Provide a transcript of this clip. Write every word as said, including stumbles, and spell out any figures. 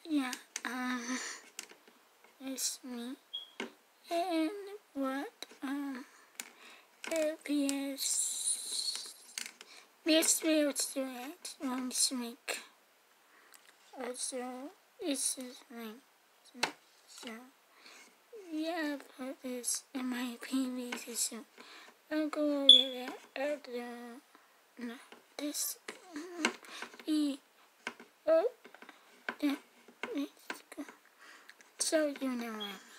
yeah, um, it's me. And what, um, the P S, P S three also had one streak. Also, it's just like, so, yeah, I've heard this in my previous issue. I'll go over that at the, no, this, um, the, oh, yeah, let's go. So, you know what.